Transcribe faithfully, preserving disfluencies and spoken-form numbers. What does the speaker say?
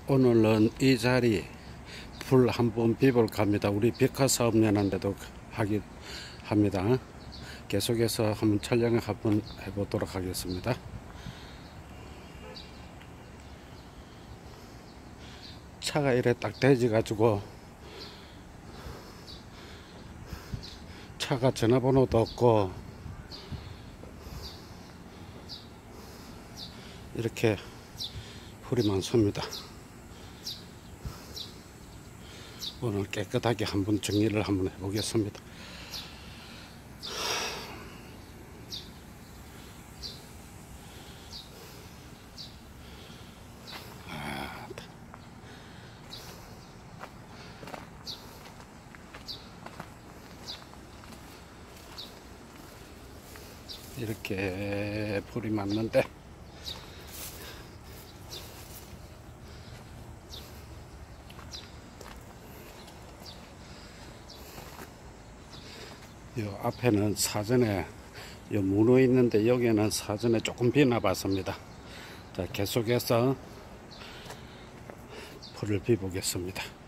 오늘은 이 자리 불 한번 비볼까 합니다. 우리 벽화사업 연한데도 하기 합니다. 계속해서 한번 촬영을 한번 해보도록 하겠습니다. 차가 이래 딱 대지 가지고 차가 전화번호도 없고 이렇게 불이 많습니다. 오늘 깨끗하게 한번 정리를 한번 해보겠습니다. 이렇게 불이 많는데 요 앞에는 사전에 요 문어 있는데 여기는 사전에 조금 비나 봤습니다. 자, 계속해서 불을 비보겠습니다.